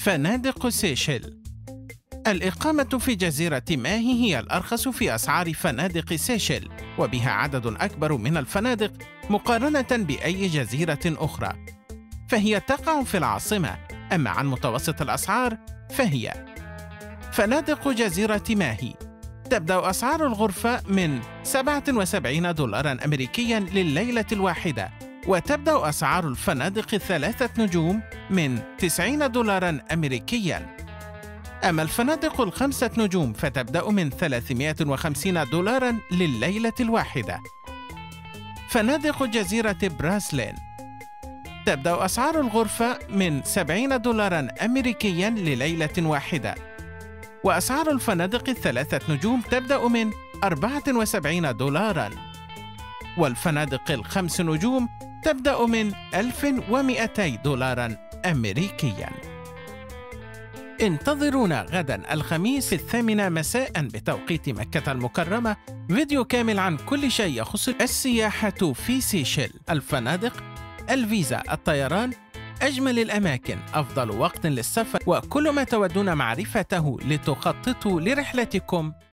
فنادق سيشل. الإقامة في جزيرة ماهي هي الأرخص في أسعار فنادق سيشل، وبها عدد أكبر من الفنادق مقارنة بأي جزيرة أخرى، فهي تقع في العاصمة. أما عن متوسط الأسعار فهي: فنادق جزيرة ماهي تبدأ أسعار الغرفة من $77 أمريكياً لليلة الواحدة، وتبدأ أسعار الفنادق 3 نجوم من $90 أمريكياً. أما الفنادق ال5 نجوم فتبدأ من $350 لليلة الواحدة. فنادق جزيرة براسلين تبدأ أسعار الغرفة من $70 أمريكياً لليلة واحدة، وأسعار الفنادق ال3 نجوم تبدأ من $74، والفنادق ال5 نجوم تبدأ من $1200 أمريكياً. انتظرونا غداً الخميس في 8 مساءً بتوقيت مكة المكرمة، فيديو كامل عن كل شيء يخص السياحة في سيشل، الفنادق، الفيزا، الطيران، أجمل الأماكن، أفضل وقت للسفر، وكل ما تودون معرفته لتخططوا لرحلتكم